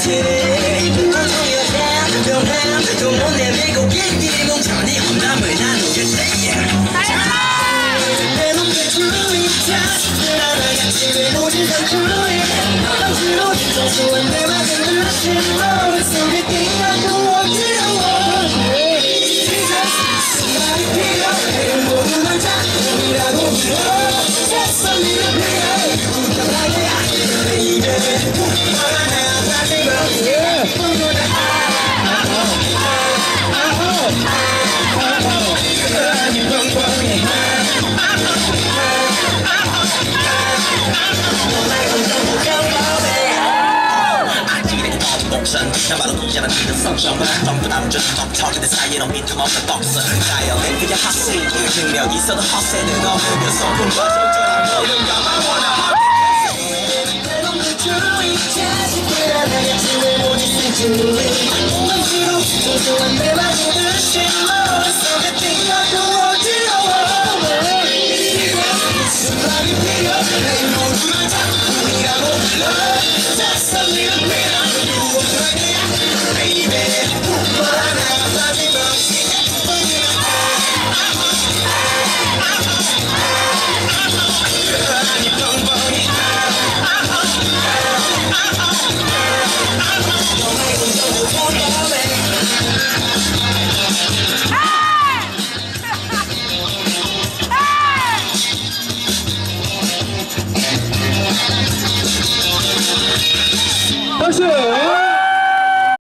나말로 이제는 성적은 전부 남준 덕터기들 사이에는 빈틈없는 떡선 자연의 그냥 핫시 능력이 있어도 헛세는 없는 소금과 적절한 모든 것만 원하 내 놈들 주위 자식들 하나같이 모지 생주위 멈추고 소소한 내 마주들 실로 속에 띵하고 어지러워 수많이 필요해 내 모두를 작품이라고 불러 Just a little bit 박수!